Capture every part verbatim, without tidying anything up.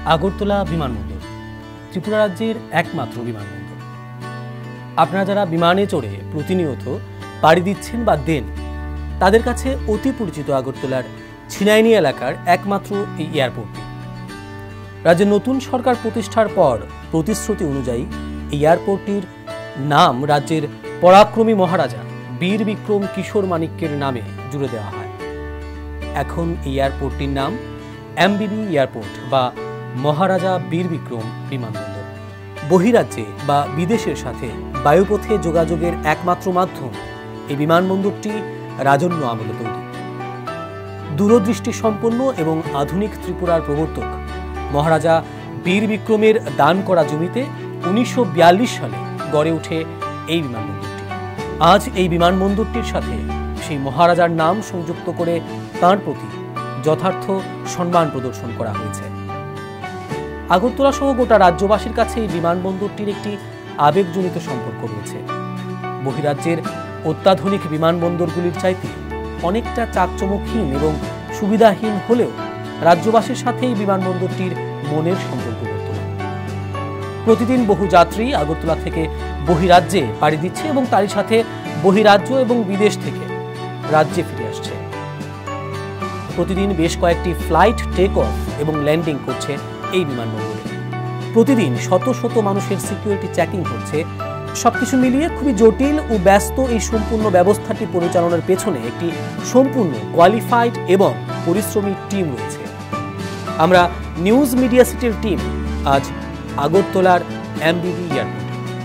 আগরতলা বিমানবন্দর ত্রিপুরা রাজ্যের একমাত্র বিমানবন্দর। আপনারা যারা বিমানে চড়ে প্রতিনিয়ত পাড়ি দিচ্ছেন বা দেন, তাদের কাছে অতি পরিচিত আগরতলার ছিনাইনি এলাকার একমাত্র এই এয়ারপোর্টটি। রাজ্যের নতুন সরকার প্রতিষ্ঠার পর প্রতিশ্রুতি অনুযায়ী এই এয়ারপোর্টটির নাম রাজ্যের পরাক্রমী মহারাজা বীর বিক্রম কিশোর মানিক্যের নামে জুড়ে দেওয়া হয়। এখন এই এয়ারপোর্টটির নাম এমবিবি এয়ারপোর্ট বা মহারাজা বীর বিক্রম বিমানবন্দর। বহিরাজ্যে বা বিদেশের সাথে বায়ুপথে যোগাযোগের একমাত্র মাধ্যম এই বিমানবন্দরটি রাজন্য আমলে তৈরি। দূরদৃষ্টি সম্পন্ন এবং আধুনিক ত্রিপুরার প্রবর্তক মহারাজা বীর বিক্রমের দান করা জমিতে উনিশশো বিয়াল্লিশ সালে গড়ে ওঠে এই বিমানবন্দরটি। আজ এই বিমানবন্দরটির সাথে সেই মহারাজার নাম সংযুক্ত করে তাঁর প্রতি যথার্থ সম্মান প্রদর্শন করা হয়েছে। আগরতলা সহ গোটা রাজ্যবাসীর কাছে এই বিমানবন্দরটির একটি আবেগজনিত সম্পর্ক রয়েছে। বহিরাজ্যের অত্যাধুনিক বিমানবন্দরগুলির চাইতে অনেকটা চাকচমকহীন এবং সুবিধাহীন হলেও রাজ্যবাসীর সাথে এই বিমানবন্দরটির মনের সম্পর্ক বর্তমান। প্রতিদিন বহু যাত্রী আগরতলা থেকে বহিরাজ্যে পাড়ি দিচ্ছে এবং তারই সাথে বহিরাজ্য এবং বিদেশ থেকে রাজ্যে ফিরে আসছে। প্রতিদিন বেশ কয়েকটি ফ্লাইট টেক অফ এবং ল্যান্ডিং করছে এই বিমানবন্দরে। প্রতিদিন শত শত মানুষের সিকিউরিটি চেকিং হচ্ছে। সবকিছু মিলিয়ে খুবই জটিল ও ব্যস্ত এই সম্পূর্ণ ব্যবস্থাটি পরিচালনার পেছনে একটি সম্পূর্ণ কোয়ালিফাইড এবং পরিশ্রমী টিম রয়েছে। আমরা নিউজ মিডিয়া সিটির টিম আজ আগরতলার এমবিবি এয়ারপোর্ট।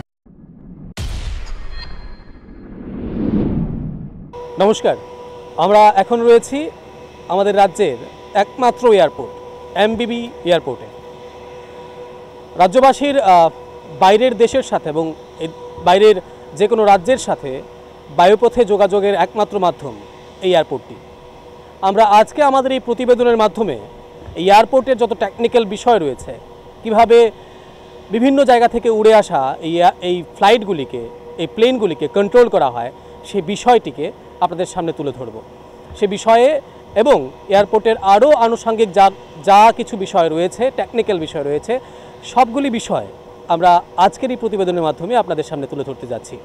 নমস্কার, আমরা এখন রয়েছি আমাদের রাজ্যের একমাত্র এয়ারপোর্ট এমবিবি এয়ারপোর্টে। রাজ্যবাসীর বাইরের দেশের সাথে এবং বাইরের যে কোনো রাজ্যের সাথে বায়ুপথে যোগাযোগের একমাত্র মাধ্যম এই এয়ারপোর্টটি। আমরা আজকে আমাদের এই প্রতিবেদনের মাধ্যমে এই এয়ারপোর্টের যত টেকনিক্যাল বিষয় রয়েছে, কিভাবে বিভিন্ন জায়গা থেকে উড়ে আসা এই এই ফ্লাইটগুলিকে এই প্লেনগুলিকে কন্ট্রোল করা হয়, সেই বিষয়টিকে আপনাদের সামনে তুলে ধরব। সে বিষয়ে এবং এয়ারপোর্টের আরও আনুষঙ্গিক যা যা কিছু বিষয় রয়েছে, টেকনিক্যাল বিষয় রয়েছে, সবগুলি বিষয় আমরা আজকের এই প্রতিবেদনের মাধ্যমে আপনাদের সামনে তুলে ধরতে যাচ্ছি।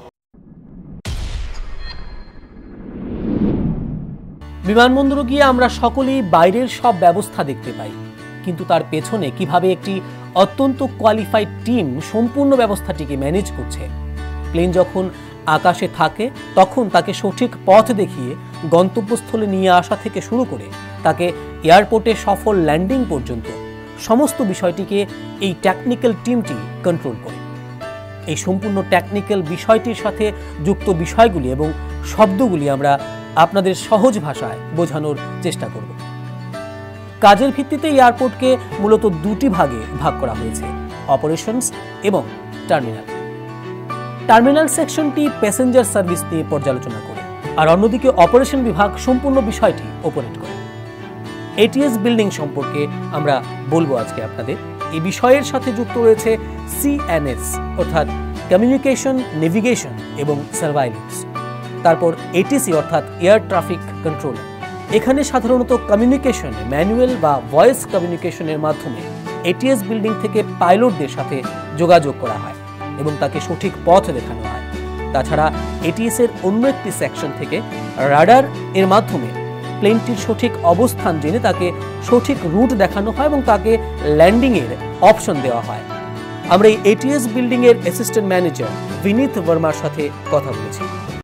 বিমানবন্দরে গিয়ে আমরা সকলেই বাইরের সব ব্যবস্থা দেখতে পাই, কিন্তু তার পেছনে কিভাবে একটি অত্যন্ত কোয়ালিফাইড টিম সম্পূর্ণ ব্যবস্থাটিকে ম্যানেজ করছে। প্লেন যখন আকাশে থাকে তখন তাকে সঠিক পথ দেখিয়ে গন্তব্যস্থলে নিয়ে আসা থেকে শুরু করে তাকে এয়ারপোর্টে সফল ল্যান্ডিং পর্যন্ত সমস্ত বিষয়টিকে এই টেকনিক্যাল টিমটি কন্ট্রোল করে। এই সম্পূর্ণ টেকনিক্যাল বিষয়টির সাথে যুক্ত বিষয়গুলি এবং শব্দগুলি আমরা আপনাদের সহজ ভাষায় বোঝানোর চেষ্টা করব। কাজের ভিত্তিতে এয়ারপোর্টকে মূলত দুটি ভাগে ভাগ করা হয়েছে, অপারেশনস এবং টার্মিনাল। টার্মিনাল সেকশনটি প্যাসেঞ্জার সার্ভিস নিয়ে পর্যালোচনা করে, আর অন্যদিকে অপারেশন বিভাগ সম্পূর্ণ বিষয়টি অপারেট করে। এটিএস বিল্ডিং সম্পর্কে আমরা বলবো আজকে আপনাদের। এই বিষয়ের সাথে যুক্ত রয়েছে সিএনএস অর্থাৎ কমিউনিকেশন, নেভিগেশন এবং সার্ভাইলেন্স। তারপর এটিসি অর্থাৎ এয়ার ট্রাফিক কন্ট্রোল। এখানে সাধারণত কমিউনিকেশন ম্যানুয়াল বা ভয়েস কমিউনিকেশনের মাধ্যমে এটিএস বিল্ডিং থেকে পাইলটদের সাথে যোগাযোগ করা হয় এবং তাকে সঠিক পথ দেখানো হয়। তাছাড়া এটিএস এর অন্য একটি সেকশন থেকে রাডার এর মাধ্যমে প্লেনটির সঠিক অবস্থান জেনে তাকে সঠিক রুট দেখানো হয় এবং তাকে ল্যান্ডিং এর অপশন দেওয়া হয়। আমরা এই এটিএস বিল্ডিং এর অ্যাসিস্ট্যান্ট ম্যানেজার বিনীত বর্মার সাথে কথা বলেছি।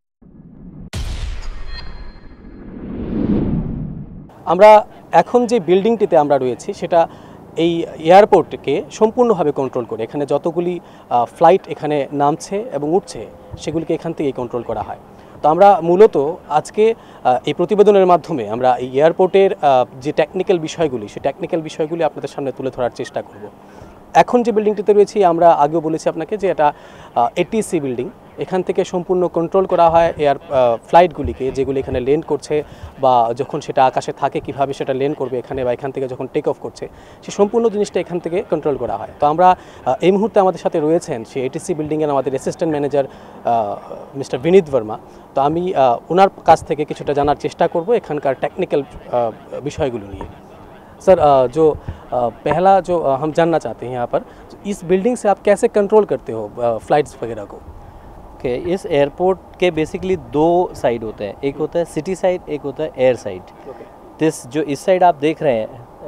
আমরা এখন যে বিল্ডিংটিতে আমরা রয়েছি সেটা এই এয়ারপোর্টকে সম্পূর্ণভাবে কন্ট্রোল করে। এখানে যতগুলি ফ্লাইট এখানে নামছে এবং উঠছে সেগুলিকে এখান থেকেই কন্ট্রোল করা হয়। তো আমরা মূলত আজকে এই প্রতিবেদনের মাধ্যমে আমরা এই এয়ারপোর্টের যে টেকনিক্যাল বিষয়গুলি সেই টেকনিক্যাল বিষয়গুলি আপনাদের সামনে তুলে ধরার চেষ্টা করব। এখন যে বিল্ডিংটিতে রয়েছি আমরা আগেও বলেছি আপনাকে যে এটা এটিসি বিল্ডিং। এখান থেকে সম্পূর্ণ কন্ট্রোল করা হয় এয়ার ফ্লাইটগুলিকে, যেগুলি এখানে ল্যান্ড করছে বা যখন সেটা আকাশে থাকে কিভাবে সেটা ল্যান্ড করবে এখানে, বা এখান থেকে যখন টেক অফ করছে সেই সম্পূর্ণ জিনিসটা এখান থেকে কন্ট্রোল করা হয়। তো আমরা এই মুহূর্তে আমাদের সাথে রয়েছেন সেই এটিসি বিল্ডিংয়ের আমাদের assistant manager mister Vineet Varma. তো আমি ওনার কাছ থেকে কিছুটা জানার চেষ্টা করব এখানকার টেকনিক্যাল বিষয়গুলো নিয়ে। सर जो पहला जो हम जानना चाहते हैं यहाँ पर, इस बिल्डिंग से आप कैसे कंट्रोल करते हो फ्लाइट्स वगैरह को? ओके okay, इस एयरपोर्ट के बेसिकली दो साइड होते हैं, एक होता है सिटी साइड, एक होता है एयर साइड। दिस जो इस साइड आप देख रहे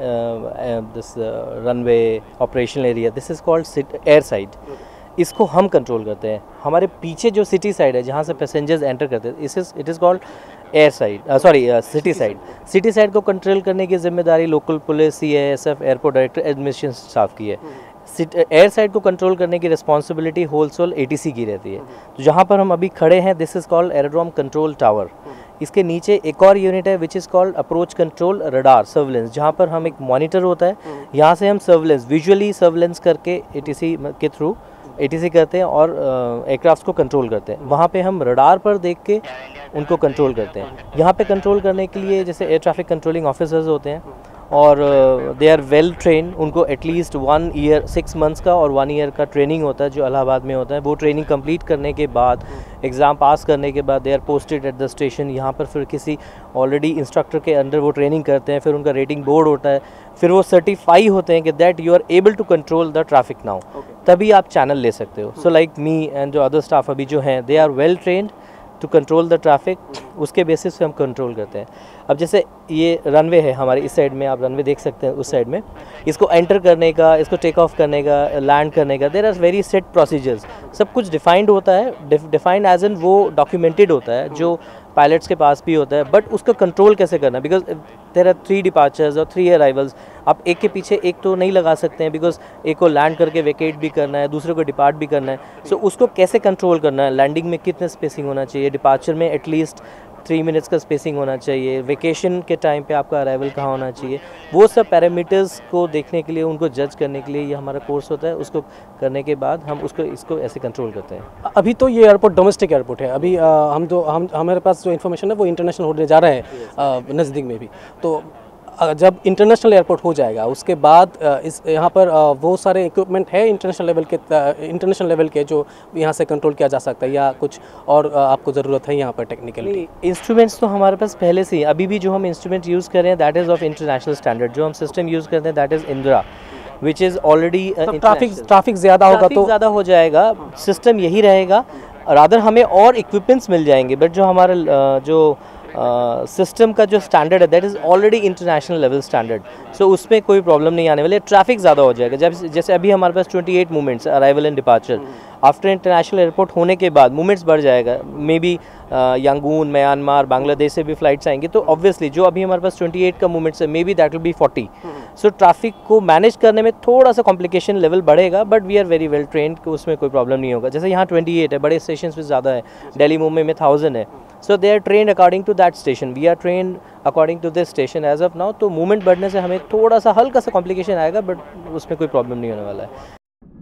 हैं, this runway operational area, this is called air side. इसको हम कंट्रोल करते हैं। हमारे पीछे जो सिटी साइड है जहाँ से पैसेंजर्स एंटर करते हैं, is is it is called air side, sorry city side. City side को कंट्रोल करने की जिम्मेदारी local police, C A S F, airport director, administration staff की है। एयर साइड को कंट्रोल करने की responsibility wholesale A T C की रहती है। तो जहाँ पर हम अभी खड़े हैं, this is called aerodrome control tower. इसके नीचे एक और यूनिट है which is called approach control radar surveillance, जहाँ पर हम एक मॉनिटर होता है, यहाँ से हम सर्विलेंस विजुअली सर्विलेंस करके ए टी सी के थ्रू ए टी सी करते हैं और एयरक्राफ्ट को कंट्रोल करते हैं। वहाँ पे हम रडार पर देख के उनको कंट्रोल करते हैं। यहाँ पे कंट्रोल करने के लिए जैसे एयर ट्रैफिक कंट्रोलिंग ऑफिसर्स होते हैं और दे आर वेल ट्रेन। उनको at least one year six months का और वन ईयर का ट्रेनिंग होता है जो इलाहाबाद में होता है। वो ट्रेनिंग कंप्लीट करने के बाद, एग्ज़ाम पास करने के बाद, they are posted at the station. यहाँ पर फिर किसी ऑलरेडी इंस्ट्रक्टर के अंडर वो ट्रेनिंग करते हैं, फिर उनका रेटिंग बोर्ड होता है, फिर वो सर्टिफाई होते हैं कि that you are able to control the traffic now, तभी आप चैनल ले सकते हो। सो लाइक मी एंड जो अदर स्टाफ अभी जो हैं, they are well trained to control the traffic. उसके बेसिस पे हम कंट्रोल करते हैं। अब जैसे ये रनवे है हमारे इस साइड में, आप रनवे देख सकते हैं उस साइड में, इसको एंटर करने का, इसको टेक ऑफ करने का, लैंड करने का, there are very set procedures. सब कुछ डिफाइंड होता है, डिफाइंड एज एन वो डॉक्यूमेंटेड होता है जो पायलट्स के पास भी होता है। बट उसका कंट्रोल कैसे करना, because there are three departures और थ्री अराइवल्स। आप एक के पीछे एक तो नहीं लगा सकते हैं, बिकॉज एक को लैंड करके वेकेट भी करना है, दूसरे को डिपार्ट भी करना है। सो so, उसको कैसे कंट्रोल करना है, लैंडिंग में कितने स्पेसिंग होना चाहिए, डिपार्चर में एटलीस्ट थ्री मिनट्स का स्पेसिंग होना चाहिए, वेकेशन के टाइम पे आपका अराइवल कहाँ होना चाहिए, वो सब पैरामीटर्स को देखने के लिए, उनको जज करने के लिए ये हमारा कोर्स होता है। उसको करने के बाद हम उसको इसको ऐसे कंट्रोल करते हैं। अभी तो ये एयरपोर्ट डोमेस्टिक एयरपोर्ट है, अभी आ, हम जो हम हमारे पास जो इन्फॉर्मेशन है वो इंटरनेशनल होने जा रहा है नज़दीक में भी। तो जब इंटरनेशनल एयरपोर्ट हो जाएगा उसके बाद इस यहाँ पर वो सारे इक्विपमेंट है इंटरनेशनल लेवल के इंटरनेशनल लेवल के जो यहाँ से कंट्रोल किया जा सकता है, या कुछ और आपको ज़रूरत है यहाँ पर टेक्निकली? इंस्ट्रूमेंट्स तो हमारे पास पहले से ही, अभी भी जो हम इंस्ट्रूमेंट यूज़ कर रहे हैं that is of international standard. जो हम सिस्टम यूज़ करते हैं that is Indira, which is already traffic traffic ज़्यादा होगा तो ज़्यादा हो जाएगा, सिस्टम यही रहेगा। रादर हमें और इक्विपमेंट्स मिल जाएंगे, बट जो हमारा जो सिस्टम uh, का जो स्टैंडर्ड है that is already international level standard. So उसमें कोई प्रॉब्लम नहीं आने वाली। ट्रैफिक ज़्यादा हो जाएगा, जब जैसे अभी हमारे पास अट्ठाईस movements arrival and departure, after international airport होने के बाद मूवमेंट्स बढ़ जाएगा। May be Yangon, Myanmar, Bangladesh से भी फ्लाइट्स आएंगी, तो ऑब्वियसली जो अभी हमारे पास अट्ठाईस का मूवमेंट्स है, may be that will be forty. So traffic को मैनेज करने में थोड़ा सा कॉम्प्लिकेशन लेवल बढ़ेगा, but we are very well trained, उसमें कोई प्रॉब्लम नहीं होगा। जैसे यहाँ अट्ठाईस है, बड़े स्टेशन पे ज़्यादा है, दिल्ली मुंबई में थाउजेंड है। So they are trained according to that station, we are trained according to this station as of now. तो मूवमेंट बढ़ने से हमें थोड़ा सा हल्का सा कॉम्प्लिकेशन आएगा, बट उसमें कोई प्रॉब्लम नहीं होने वाला है।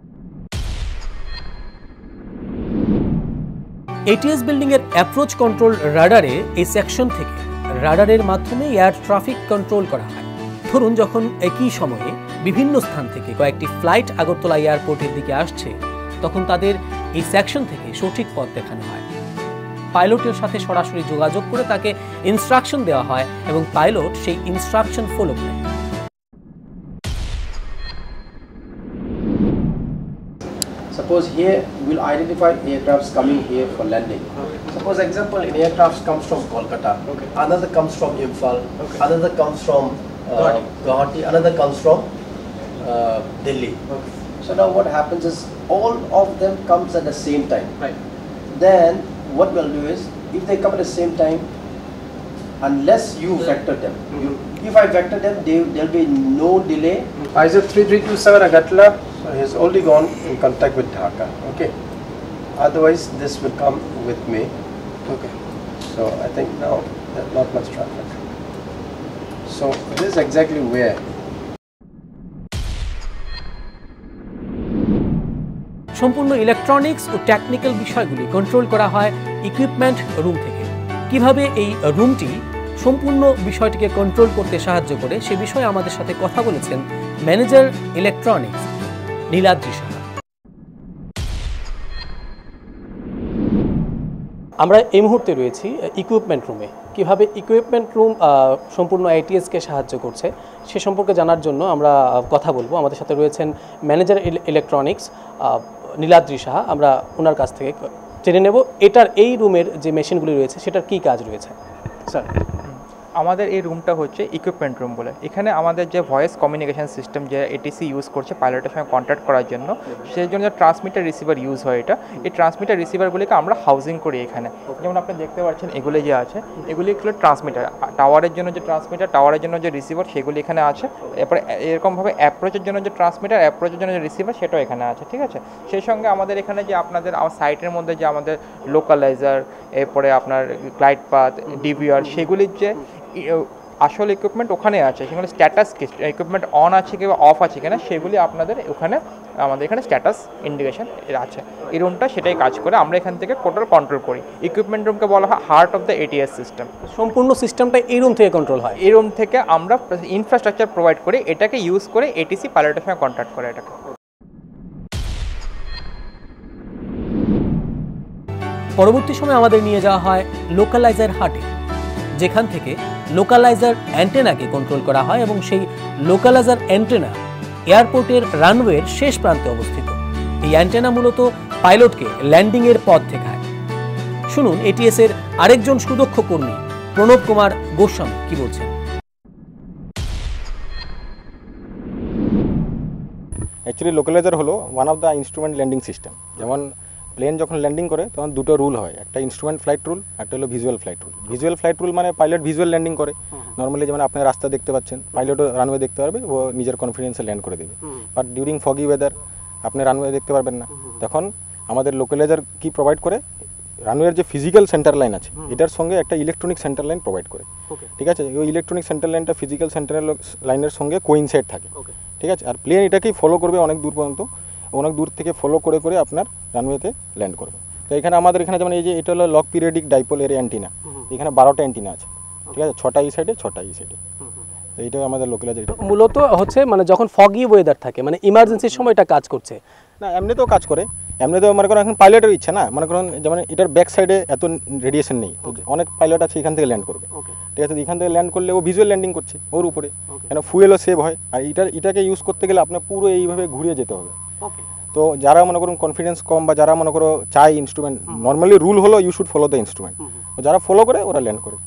এটিএস বিল্ডিং এর অ্যাপ্রোচ কন্ট্রোল রাডারে এই সেকশন থেকে রাডারের মাধ্যমে এয়ার ট্রাফিক কন্ট্রোল করা হয়। ধরুন যখন একই সময়ে বিভিন্ন স্থান থেকে কয়েকটি ফ্লাইট আগরতলা এয়ারপোর্টের দিকে আসছে, তখন তাদের এই সেকশন থেকে সঠিক পথ দেখানো হয়। পাইলটের সাথে সরাসরি যোগাযোগ করে তাকে ইনস্ট্রাকশন দেওয়া হয় এবং পাইলট সেই ইনস্ট্রাকশন ফলো করে। Suppose here we'll identify aircrafts coming here for landing. Okay. Suppose example, an aircraft comes from Kolkata, okay. Another comes from Imphal, okay. Another comes from uh, Guwahati, another comes from uh, Delhi. Okay. So now what happens is all of them comes at the same time. Right. Then what we'll do is, if they come at the same time, unless you vector them, mm-hmm. you, if I vector them, there will be no delay. I S A three three two seven Agatla has only gone in contact with Dhaka. Okay. Otherwise, this will come with me. Okay. So I think now there's not much traffic. So this is exactly where. সম্পূর্ণ electronics ও technical বিষয়গুলি control করা হয় equipment room থেকে। কিভাবে এই রুমটি সম্পূর্ণ বিষয়টিকে কন্ট্রোল করতে সাহায্য করে সে বিষয়ে আমাদের সাথে কথা বলেছেন ম্যানেজার ইলেকট্রনিক্স নীলাদ্রি সাহা। আমরা এই মুহূর্তে রয়েছি ইকুইপমেন্ট রুমে। কিভাবে ইকুইপমেন্ট রুম সম্পূর্ণ আইটিএসকে সাহায্য করছে সে সম্পর্কে জানার জন্য আমরা কথা বলবো। আমাদের সাথে রয়েছেন ম্যানেজার ইলেকট্রনিক্স নীলাদ্রি সাহা। আমরা ওনার কাছ থেকে জেনে নেব এটার এই রুমের যে মেশিনগুলি রয়েছে সেটার কী কাজ রয়েছে। স্যার, আমাদের এই রুমটা হচ্ছে ইকুইপমেন্ট রুম বলে। এখানে আমাদের যে ভয়েস কমিউনিকেশন সিস্টেম যে এটিসি ইউজ করছে পাইলটের সঙ্গে কন্ট্যাক্ট করার জন্য, সেই জন্য ট্রান্সমিটার রিসিভার ইউজ হয়। এটা এই ট্রান্সমিটার রিসিভারগুলিকে আমরা হাউজিং করি এখানে। যেমন আপনি দেখতে পাচ্ছেন এগুলি যে আছে, এগুলি হলো ট্রান্সমিটার। টাওয়ারের জন্য যে ট্রান্সমিটার, টাওয়ারের জন্য যে রিসিভার, সেগুলি এখানে আছে। এরপরে এরকমভাবে অ্যাপ্রোচের জন্য যে ট্রান্সমিটার, অ্যাপ্রোচের জন্য যে রিসিভার, সেটাও এখানে আছে। ঠিক আছে, সেই সঙ্গে আমাদের এখানে যে আপনাদের সাইটের মধ্যে যে আমাদের লোকালাইজার, এরপরে আপনার গ্লাইড পাথ, ডিভিআর, সেগুলির যে আসল ইকুইপমেন্ট ওখানে আছে, সেগুলো স্ট্যাটাস ইকুইপমেন্ট অন আছে কিংবা অফ আছে কিনা সেগুলি আপনাদের ওখানে আমাদের এখানে স্ট্যাটাস ইন্ডিকেশন আছে। এই রুমটা সেটাই কাজ করে, আমরা এখান থেকে টোটাল কন্ট্রোল করি। ইকুইপমেন্ট রুমকে বলা হয় heart of the ATS system. সম্পূর্ণ সিস্টেমটা এই রুম থেকে কন্ট্রোল হয়। এই রুম থেকে আমরা ইনফ্রাস্ট্রাকচার প্রোভাইড করি, এটাকে ইউজ করে এটিসি পাইলটের সঙ্গে কন্ট্যাক্ট করে এটাকে। পরবর্তী সময় আমাদের নিয়ে যাওয়া হয় লোকালাইজার হাটে, যেখান থেকে লোকালাইজার অ্যান্টেনাকে কন্ট্রোল করা হয় এবং সেই লোকালাইজার অ্যান্টেনা এয়ারপোর্টের রানওয়ের শেষ প্রান্তে অবস্থিত। এই অ্যান্টেনা মূলত পাইলটকে ল্যান্ডিংয়ের পথ দেখায়। শুনুন এটিএস এর আরেকজন সুদক্ষ কর্মী প্রণব কুমার গোস্বামী কি বলছেন। অ্যাকচুয়ালি লোকালাইজার হলো one of the instrument landing system. যেমন প্লেন যখন ল্যান্ডিং করে তখন দুটো রুল হয়, একটা ইনস্ট্রুমেন্ট ফ্লাইট রুল, একটা হলো visual flight rule. Visual flight rule মানে পাইলট ভিজুয়াল ল্যান্ডিং করে। নর্মালি যেমন আপনি রাস্তা দেখতে পাচ্ছেন, পাইলটও রানওয়ে দেখতে পারবে, ও নিজের কনফিডেন্সে ল্যান্ড করে দেবে। বাট ডিউরিং ফগি ওয়েদার আপনি রানওয়ে দেখতে পারবেন না, তখন আমাদের লোকালাইজার কি প্রোভাইড করে, রানওয়ের যে ফিজিক্যাল সেন্টার লাইন আছে এটার সঙ্গে একটা ইলেকট্রনিক সেন্টার লাইন প্রোভাইড করে। ঠিক আছে, ওই ইলেকট্রনিক সেন্টার লাইনটা ফিজিক্যাল সেন্টার লাইনের সঙ্গে কোইনসাইড থাকে। ঠিক আছে, আর প্লেন এটাকেই ফলো করবে অনেক দূর পর্যন্ত, অনেক দূর থেকে ফলো করে করে আপনার রানওয়েতে ল্যান্ড করবে। তো এখানে আমাদের এখানে যেমন এই যে এটা হলো লক পিরিয়ডিক ডাইপোল এর অ্যান্টিনা, এখানে বারোটা অ্যান্টিনা আছে। ঠিক আছে, ছটা এই সাইডে, ছটা এই সাইডে। তো এইটা আমাদের লোকালাইজার। মূলত হচ্ছে মানে যখন ফগি ওয়েদার থাকে, মানে ইমার্জেন্সির সময় এটা কাজ করছে না, এমনিতেও কাজ করে। এমনিতেও মনে করেন এখন পাইলটের ইচ্ছা না, মনে করেন যেমন এটার ব্যাক সাইডে এত রেডিয়েশন নেই, তো অনেক পাইলট আছে এখান থেকে ল্যান্ড করবে। ঠিক আছে, এখান থেকে ল্যান্ড করলে ও ভিজুয়াল ল্যান্ডিং করছে ওর উপরে, কেন ফুয়েলও সেভ হয়। আর এটার এটাকে ইউজ করতে গেলে আপনার পুরো এইভাবে ঘুরিয়ে যেতে হবে। তো যারা মনে করুন কনফিডেন্স কম বা যারা মনে করো চাই ইনস্ট্রুমেন্ট, নর্মালি রুল হলো you should follow the instrument, যারা ফলো করে ওরা ল্যান্ড করে।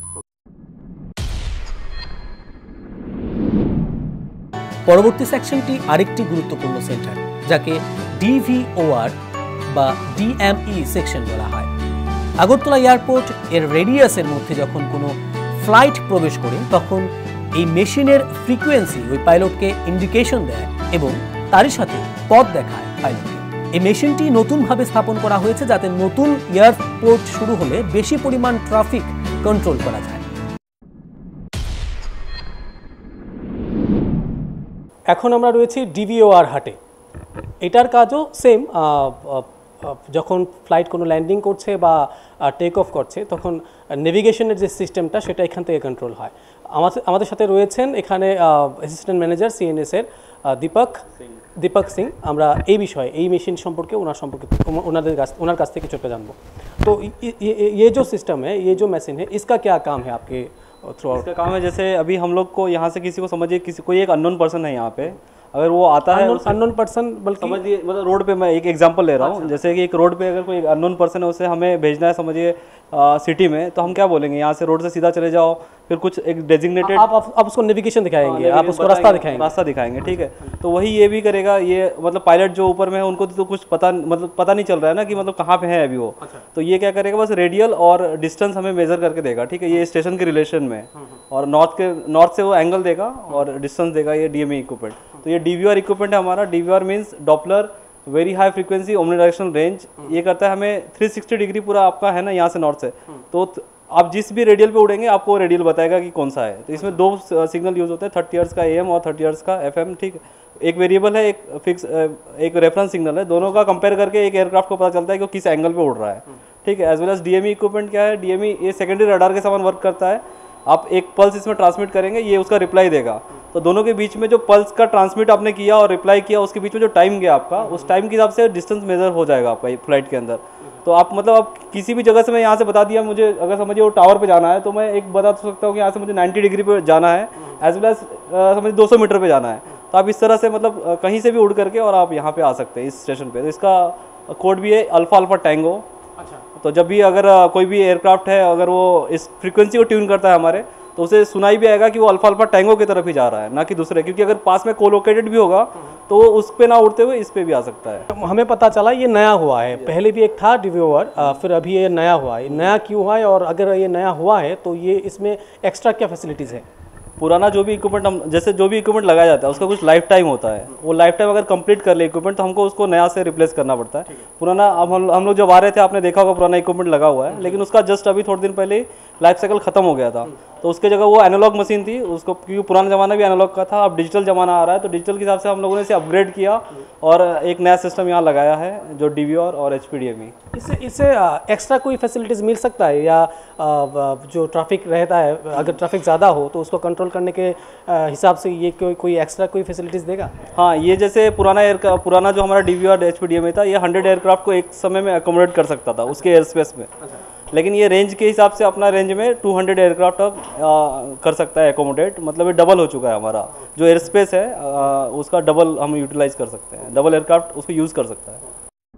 পরবর্তী সেকশনটি আরেকটি গুরুত্বপূর্ণ সেন্টার, যাকে ডিভিওআর বা ডিএমই সেকশন বলা হয়। আগরতলা এয়ারপোর্ট এর রেডিয়াসের মধ্যে যখন কোনো ফ্লাইট প্রবেশ করে তখন এই মেশিনের ফ্রিকোয়েন্সি ওই পাইলটকে ইন্ডিকেশন দেয় এবং তারই সাথে পথ দেখায় পাইলটকে। এই মেশিনটি নতুনভাবে স্থাপন করা হয়েছে যাতে নতুন এয়ারপোর্ট শুরু হলে বেশি পরিমাণ ট্রাফিক কন্ট্রোল করা যায়। এখন আমরা রয়েছি ডিভিওআর হাটে। এটার কাজও সেম, যখন ফ্লাইট কোনো ল্যান্ডিং করছে বা টেক অফ করছে তখন নেভিগেশনের যে সিস্টেমটা সেটা এখান থেকে কন্ট্রোল হয়। আমাদের আমাদের সাথে রয়েছেন এখানে অ্যাসিস্ট্যান্ট ম্যানেজার সিএনএস এর দীপক दीपक सिंह। আমরা এই বিষয়ে এই মেশিন সম্পর্কে ওনার সম্পর্কে ওনাদের কাছ ওনার কাছ থেকে কিছু जानबो। तो ये ये जो सिस्टम है, ये जो मशीन है, इसका क्या काम है आपके थ्रू आउट? इसका काम है जैसे अभी हम लोग को यहाँ से किसी को समझिए, किसी कोई एक अननोन पर्सन है यहाँ पे, अगर वो आता है अननोन पर्सन, बल्कि समझिए मतलब रोड पे, मैं एक एग्जांपल ले रहा हूँ। जैसे कि एक रोड पे अगर कोई अननोन पर्सन है उसे हमें भेजना है समझिए सिटी में, तो हम क्या बोलेंगे, यहाँ से रोड से सीधा चले जाओ, फिर कुछ एक डेजिग्नेटेड आप, आप, आप उसको नेविगेशन दिखाएंगे, आप उसको रास्ता दिखाएंगे रास्ता दिखाएंगे ठीक है। तो वही ये भी करेगा, ये मतलब पायलट जो ऊपर में है उनको तो कुछ पता मतलब पता नहीं चल रहा है ना कि मतलब कहाँ पे है अभी वो। तो ये क्या करेगा, बस रेडियल और डिस्टेंस हमें मेजर करके देगा। ठीक है, ये स्टेशन के रिलेशन में, और नॉर्थ के नॉर्थ से वो एंगल देगा और डिस्टेंस देगा। ये डीएमई इक्विपमेंट, तो ये डीवीआर इक्विपमेंट है हमारा। DVR means Doppler very high frequency omnidirectional range. ये करता है हमें थ्री सिक्सटी डिग्री पूरा आपका है ना, यहाँ से नॉर्थ से, तो आप जिस भी रेडियल पे उड़ेंगे आपको रेडियल बताएगा कि कौन सा है। तो इसमें दो सिग्नल यूज होते हैं, थर्टी हर्ट्ज का एएम और थर्टी हर्ट्ज का एफएम। ठीक है, एक वेरिएबल है, एक फिक्स एक रेफरेंस सिग्नल है। दोनों का कंपेयर करके एक एयरक्राफ्ट को पता चलता है कि वो किस एंगल पे उड़ रहा है। ठीक है, as well as DME equipment क्या है, डीएमई ये सेकेंडरी रडार के समान वर्क करता है। आप एक पल्स इसमें ट्रांसमिट करेंगे, ये उसका रिप्लाई देगा। तो दोनों के बीच में जो पल्स का ट्रांसमिट आपने किया और रिप्लाई किया, उसके बीच में जो टाइम गया आपका, उस टाइम के हिसाब से डिस्टेंस मेजर हो जाएगा आपका फ्लाइट के अंदर। तो आप मतलब आप किसी भी जगह से मैं यहाँ से बता दिया मुझे, अगर समझिए वो टावर पे जाना है तो मैं एक बता सकता हूँ कि यहाँ से मुझे नब्बे डिग्री पे जाना है, एज वेल एज समझिए दो सौ मीटर पे जाना है। तो आप इस तरह से मतलब अ, कहीं से भी उड़ करके और आप यहाँ पे आ सकते हैं इस स्टेशन पे। तो इसका कोड भी है अल्फा अल्फा टैंगो। अच्छा, तो जब भी अगर अ, कोई भी एयरक्राफ्ट है अगर वो इस फ्रीक्वेंसी को ट्यून करता है हमारे, तो उसे सुनाई भी आएगा कि वो अल्फा अल्फा टैंगो की तरफ ही जा रहा है, ना कि दूसरे, क्योंकि अगर पास में कोलोकेटेड भी होगा तो वो उस पे ना उड़ते हुए इस पे भी आ सकता है। हमें पता चला ये नया हुआ है, पहले भी एक था डिव्यूअर, फिर अभी ये नया हुआ है। नया क्यों हुआ है और अगर ये नया हुआ है तो ये इसमें एक्स्ट्रा क्या फैसिलिटीज़ है? पुराना जो भी इक्विपमेंट हम जैसे जो भी इक्विपमेंट लगाया जाता है उसका कुछ लाइफ टाइम होता है, वो लाइफ टाइम अगर कंप्लीट कर ले इक्विपमेंट तो हमको उसको नया से रिप्लेस करना पड़ता है। पुराना अब हम हम लोग जब आ रहे थे आपने देखा होगा पुराना इक्विपमेंट लगा हुआ है, लेकिन उसका जस्ट अभी थोड़े दिन पहले ही लाइफ साइकिल खत्म हो गया था, तो उसके जगह वो एनालॉग मशीन थी उसको, क्योंकि पुराना ज़माना भी एनालॉग का था, अब डिजिटल ज़माना आ रहा है, तो डिजिटल के हिसाब से हम लोगों ने इसे अपग्रेड किया और एक नया सिस्टम यहाँ लगाया है जो डी वी आर और H P D M E. इससे इससे एक्स्ट्रा कोई फैसिलिटीज़ मिल सकता है या आ, जो ट्रैफिक रहता है अगर ट्रैफिक ज़्यादा हो तो उसको कंट्रोल करने के आ, हिसाब से ये कोई कोई एक्स्ट्रा कोई फैसिलिटीज़ देगा? हाँ, ये जैसे पुराना एयर पुराना जो हमारा D V R H P D M E था, ये हंड्रेड एयरक्राफ्ट को एक समय में अकोमोडेट कर सकता था उसके एयर स्पेस में। लेकिन ये रेंज के हिसाब से अपना रेंज में दो सौ एयरक्राफ्ट अब कर सकता है अकोमोडेट, मतलब ये डबल हो चुका है हमारा जो एयर स्पेस है आ, उसका डबल हम यूटिलाइज कर सकते हैं, डबल एयरक्राफ्ट उसको यूज़ कर सकता है।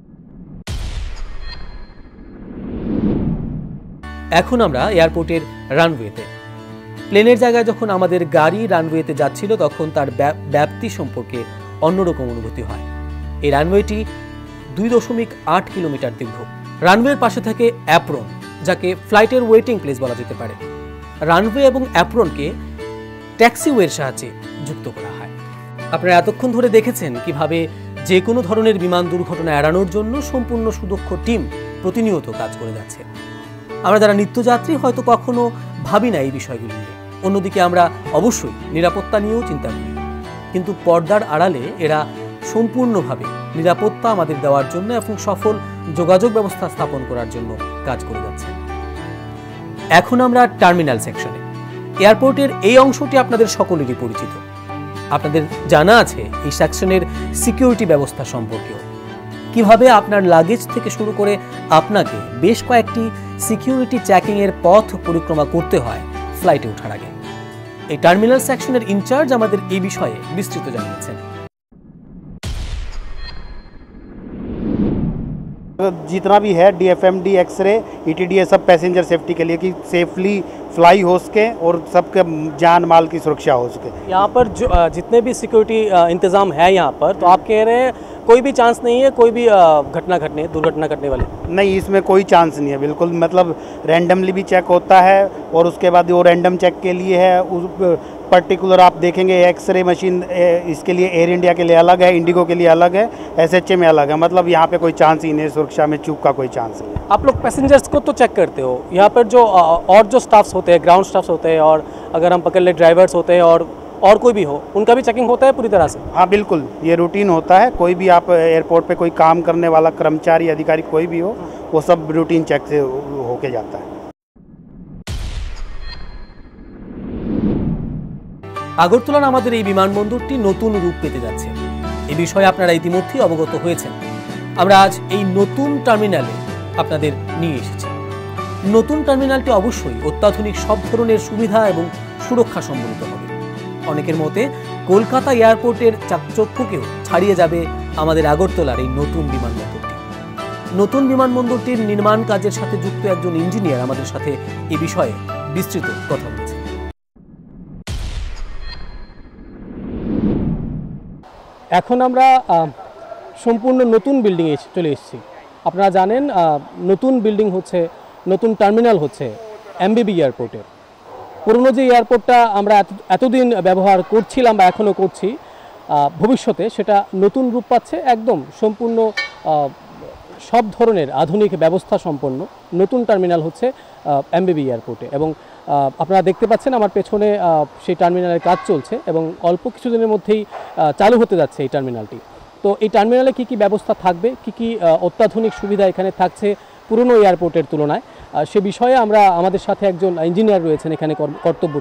এখন আমরা এয়ারপোর্টের রানওয়েতে, প্লেনের জায়গায় যখন আমাদের গাড়ি রানওয়েতে যাচ্ছিল তখন তার ব্যাপ্তি সম্পর্কে অন্যরকম অনুভূতি হয়। এই রানওয়েটি দুই দশমিক আট কিলোমিটার দীর্ঘ। রানওয়ের পাশে থাকে অ্যাপ্রন, যাকে ফ্লাইটের ওয়েটিং প্লেস বলা যেতে পারে। রানওয়ে এবং অ্যাপ্রনকে ট্যাক্সিওয়ের সাহায্যে যুক্ত করা হয়। আপনারা এতক্ষণ ধরে দেখেছেন কিভাবে যে কোনো ধরনের বিমান দুর্ঘটনা এড়ানোর জন্য সম্পূর্ণ সুদক্ষ টিম প্রতিনিয়ত কাজ করে যাচ্ছে। আমরা যারা নিত্যযাত্রী হয়তো কখনো ভাবি না এই বিষয়গুলি নিয়ে, অন্যদিকে আমরা অবশ্যই নিরাপত্তা নিয়েও চিন্তা করি, কিন্তু পর্দার আড়ালে এরা সম্পূর্ণভাবে নিরাপত্তা আমাদের দেওয়ার জন্য এবং সফল যোগাযোগ ব্যবস্থা স্থাপন করার জন্য কাজ করে যাচ্ছে। এখন আমরা টার্মিনাল সেকশনে। এয়ারপোর্টের এই অংশটি আপনাদের সকলেরই পরিচিত। আপনাদের জানা আছে এই সেকশনের সিকিউরিটি ব্যবস্থা সম্পর্কেও, কিভাবে আপনার লাগেজ থেকে শুরু করে আপনাকে বেশ কয়েকটি সিকিউরিটি চেকিং এর পথ পরিক্রমা করতে হয় ফ্লাইটে ওঠার আগে। এই টার্মিনাল সেকশনের ইনচার্জ আমাদের এই বিষয়ে বিস্তৃত জানিয়েছেন। जितना भी है D F M D x ray E T D A सब पैसेंजर सेफ्टी के लिए कि सेफली फ्लाई हो सके और सबके जान माल की सुरक्षा हो सके। यहाँ पर जो जितने भी सिक्योरिटी इंतज़ाम है यहाँ पर, तो आप कह रहे हैं कोई भी चांस नहीं है कोई भी घटना घटने दुर्घटना घटने वाली? नहीं, इसमें कोई चांस नहीं है, बिल्कुल मतलब रैंडमली भी चेक होता है और उसके बाद वो रैंडम चेक के लिए है उस पर्टिकुलर आप देखेंगे एक्सरे मशीन इसके लिए एयर इंडिया के लिए अलग है, इंडिगो के लिए अलग है, एस एच ए में अलग है, मतलब यहाँ पे कोई चांस ही नहीं, सुरक्षा में चूक का कोई चांस नहीं। आप लोग पैसेंजर्स को तो चेक करते हो, यहाँ पर जो और जो स्टाफ्स होते हैं, ग्राउंड स्टाफ्स होते हैं, और अगर हम पकड़ ले ड्राइवर्स होते हैं और और कोई भी हो, उनका भी चेकिंग होता है पूरी तरह से? हाँ बिल्कुल, ये रूटीन होता है। कोई भी आप एयरपोर्ट पे कोई काम करने वाला कर्मचारी अधिकारी कोई भी हो, वो सब रूटीन चेक से होके जाता है। আগরতলার আমাদের এই বিমানবন্দরটি নতুন রূপ পেতে যাচ্ছে, এই বিষয়ে আপনারা ইতিমধ্যেই অবগত হয়েছেন। আমরা আজ এই নতুন টার্মিনালে আপনাদের নিয়ে এসেছি। নতুন টার্মিনালটি অবশ্যই অত্যাধুনিক সব ধরনের সুবিধা এবং সুরক্ষা সম্বলিত হবে। অনেকের মতে কলকাতা এয়ারপোর্টের চাকচক্যকেও ছাড়িয়ে যাবে আমাদের আগরতলার এই নতুন বিমানবন্দরটি। নতুন বিমানবন্দরটির নির্মাণ কাজের সাথে যুক্ত একজন ইঞ্জিনিয়ার আমাদের সাথে এই বিষয়ে বিস্তৃত কথা বলেছেন। এখন আমরা সম্পূর্ণ নতুন বিল্ডিংয়ে চলে এসেছি। আপনারা জানেন নতুন বিল্ডিং হচ্ছে, নতুন টার্মিনাল হচ্ছে এমবিবি এয়ারপোর্টের। পুরনো যে এয়ারপোর্টটা আমরা এতদিন ব্যবহার করছিলাম বা এখনও করছি, ভবিষ্যতে সেটা নতুন রূপ পাচ্ছে, একদম সম্পূর্ণ সব ধরনের আধুনিক ব্যবস্থা সম্পন্ন নতুন টার্মিনাল হচ্ছে এমবিবি এয়ারপোর্টে। এবং আপনারা দেখতে পাচ্ছেন আমার পেছনে সেই টার্মিনালের কাজ চলছে এবং অল্প কিছুদিনের মধ্যেই চালু হতে যাচ্ছে এই টার্মিনালটি। তো এই টার্মিনালে কী কী ব্যবস্থা থাকবে, কী কী অত্যাধুনিক সুবিধা এখানে থাকছে পুরনো এয়ারপোর্টের তুলনায়, সে বিষয়ে আমরা আমাদের সাথে একজন ইঞ্জিনিয়ার রয়েছেন এখানে কর্তব্যরত,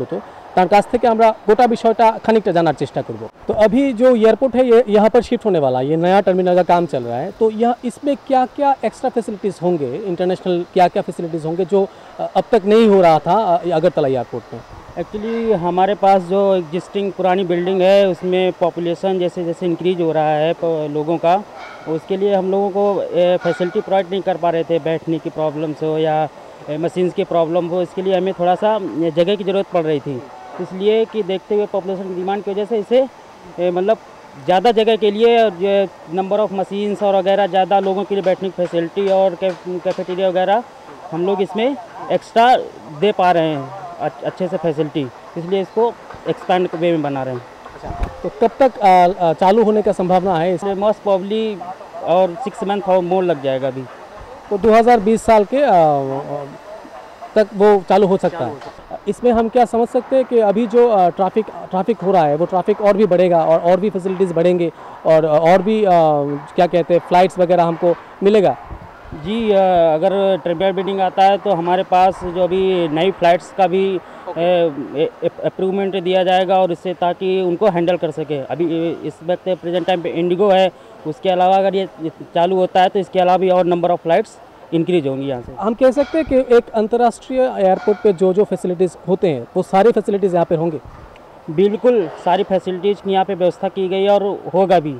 তার কাছ থেকে আমরা গোটা বিষয়টা खानिकटा জানার চেষ্টা করব। तो अभी जो एयरपोर्ट है ये यहाँ पर शिफ्ट होने वाला है, ये नया टर्मिनल का काम चल रहा है, तो यह इसमें क्या क्या एक्स्ट्रा फैसिलिटीज़ होंगे, इंटरनेशनल क्या क्या फैसिलिटीज़ होंगे जो अब तक नहीं हो रहा था अगरतला एयरपोर्ट में? एक्चुअली हमारे पास जो एग्जिस्टिंग पुरानी बिल्डिंग है उसमें पॉपुलेशन जैसे जैसे इंक्रीज हो रहा है लोगों का, उसके लिए हम लोगों को फैसिलिटी प्रोवाइड नहीं कर पा रहे थे, बैठने की प्रॉब्लम्स हो या मशीन्स की प्रॉब्लम हो, इसके लिए हमें थोड़ा सा जगह की ज़रूरत पड़ रही थी। इसलिए कि देखते हुए पॉपुलेशन की डिमांड की वजह से इसे मतलब ज़्यादा जगह के लिए नंबर ऑफ़ मशीन्स और वगैरह ज़्यादा लोगों के लिए बैठने की फैसिलिटी और कैफेटेरिया वगैरह हम लोग इसमें एक्स्ट्रा दे पा रहे हैं अच्छे से फैसिलिटी, इसलिए इसको एक्सपैंड वे में बना रहे हैं। तो कब तक आ, आ, चालू होने का संभावना है? इसमें मोस्ट प्रॉब्ली और सिक्स मंथ और मोर लग जाएगा अभी, तो दो हज़ार बीस साल के आ, तक वो चालू हो सकता है। इसमें हम क्या समझ सकते हैं कि अभी जो ट्रैफिक ट्रैफिक हो रहा है वो ट्रैफिक और भी बढ़ेगा और और भी फैसिलिटीज़ बढ़ेंगे और और भी आ, क्या कहते हैं फ्लाइट्स वगैरह हमको मिलेगा? जी, अगर टर्मिनल बिल्डिंग आता है तो हमारे पास जो अभी नई फ़्लाइट्स का भी अप्रूवमेंट दिया जाएगा और इससे ताकि उनको हैंडल कर सके। अभी इस वक्त प्रेजेंट टाइम पे इंडिगो है, उसके अलावा अगर ये चालू होता है तो इसके अलावा भी और नंबर ऑफ़ फ़्लाइट्स इंक्रीज होंगी यहाँ से। हम कह सकते हैं कि एक अंतर्राष्ट्रीय एयरपोर्ट पे जो जो फैसिलिटीज़ होते हैं वो सारी फैसिलिटीज़ यहाँ पे होंगे? बिल्कुल सारी फैसिलिटीज़ की यहाँ पे व्यवस्था की गई है और होगा भी।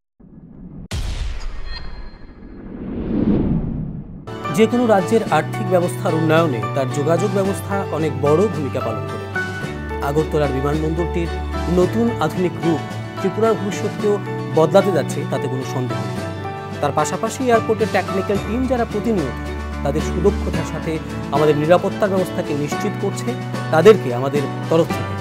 যে কোনো রাজ্যের আর্থিক ব্যবস্থার উন্নয়নে তার যোগাযোগ ব্যবস্থা অনেক বড় ভূমিকা পালন করে। আগরতলার বিমানবন্দরটির নতুন আধুনিক রূপ ত্রিপুরার ভবিষ্যৎকেও বদলাতে যাচ্ছে, তাতে কোনো সন্দেহ নেই। তার পাশাপাশি এয়ারপোর্টের টেকনিক্যাল টিম যারা প্রতিনিয়ত তাদের সুদক্ষতার সাথে আমাদের নিরাপত্তার ব্যবস্থাকে নিশ্চিত করছে, তাদেরকে আমাদের তরফ থেকে